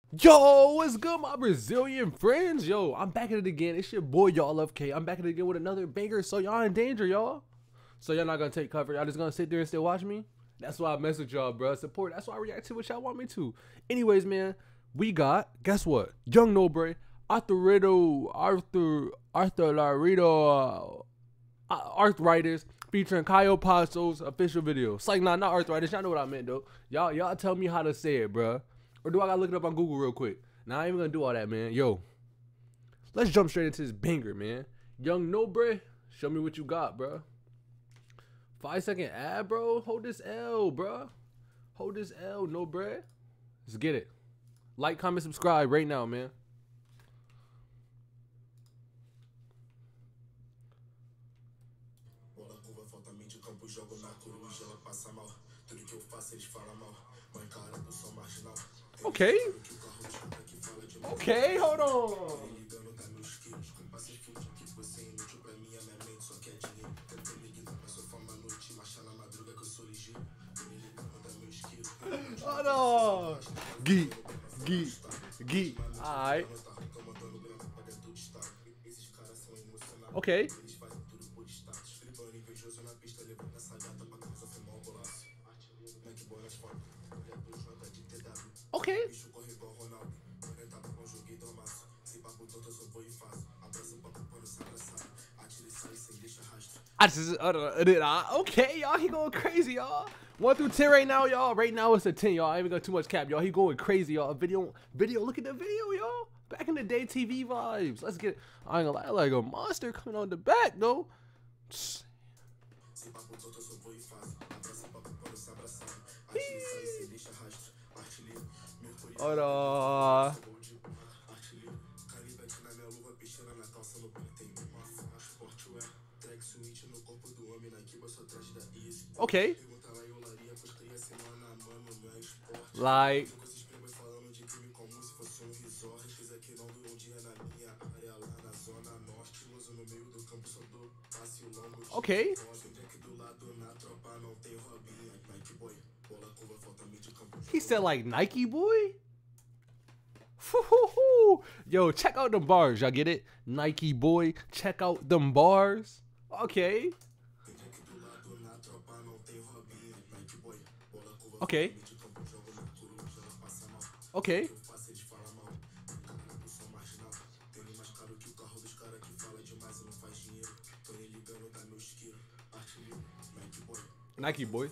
Yo, what's good, my Brazilian friends? Yo, I'm back at it again. It's your boy, YallLoveKae. I'm back at it again with another banger, so y'all in danger, y'all. So y'all not gonna take cover. Y'all just gonna sit there and still watch me? That's why I mess with y'all, bro. Support. That's why I react to what y'all want me to. Anyways, man, we got, guess what? Young Nobre, Arthritis, featuring CaioPassos official video. It's like, not arthritis. Y'all know what I meant, though. Y'all tell me how to say it, bro. Or do I gotta look it up on Google real quick? Nah, I ain't even gonna do all that, man. Yo, let's jump straight into this banger, man. Young Nobre, show me what you got, bro. 5-second ad, bro. Hold this L, bro. Hold this L, Nobre. Let's get it. Like, comment, subscribe right now, man. Okay. Okay, hold on. Hold on. Geek. Alright. Okay. Okay. Okay, y'all, he going crazy, y'all. 1 through 10 right now, y'all. Right now it's a 10, y'all. I ain't even got too much cap, y'all. He going crazy, y'all. Video. Look at the video, y'all. Back in the day, TV vibes. Let's get it. I ain't gonna lie, like a monster coming on the back, though. Hold on. Okay. Like. Okay. He said like Nike boy? Yo, check out them bars. Y'all get it? Nike boy. Check out them bars. Okay. Okay. Okay. Nike boy.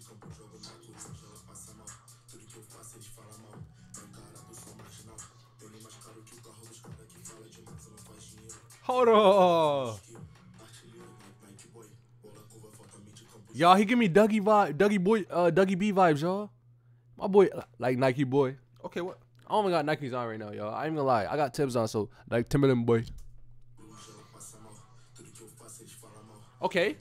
Hold on. Y'all, he give me Dougie vibe, Dougie B vibes, y'all. My boy, like Nike boy. Okay, what? I only got Nikes on right now, y'all. I ain't gonna lie. I got Timbs on, so like Timberland boy. Okay.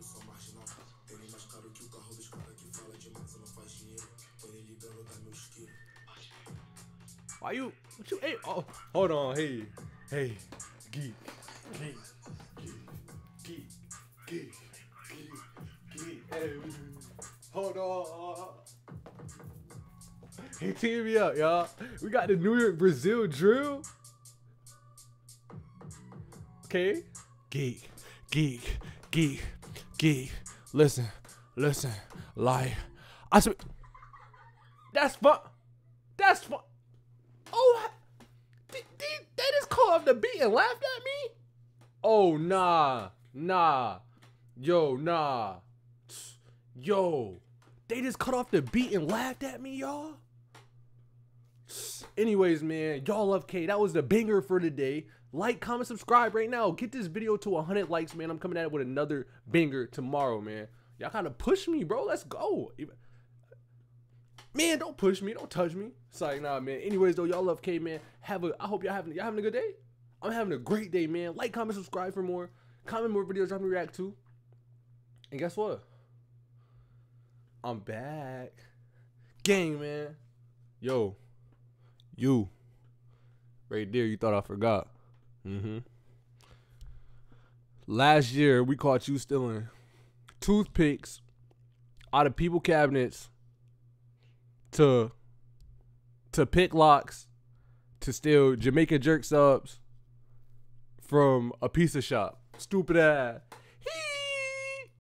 Why you? What you? Hey, oh, hold on. Hey, geek. Hey, hold on. He teamed me up, y'all. We got the New York Brazil drill. Okay. Geek. Listen. Like, I swear. That's fun. Oh, they just called off the beat and laughed at me? Oh, nah. Yo, nah. Yo, they just cut off the beat and laughed at me, y'all. Anyways, man, YallLoveKae, that was the banger for today. Like, comment, subscribe right now. Get this video to 100 likes, man. I'm coming at it with another banger tomorrow, man. Y'all kind of push me, bro. Let's go. Man, don't push me. Don't touch me. It's like, nah, man. Anyways, though, YallLoveKae, man. I hope y'all having a good day. I'm having a great day, man. Like, comment, subscribe for more. Comment more videos I'm react to. And guess what? I'm back. Gang, man. Yo. You. Right there, you thought I forgot. Last year, we caught you stealing toothpicks out of people cabinets to pick locks to steal Jamaican jerk subs from a pizza shop. Stupid ass.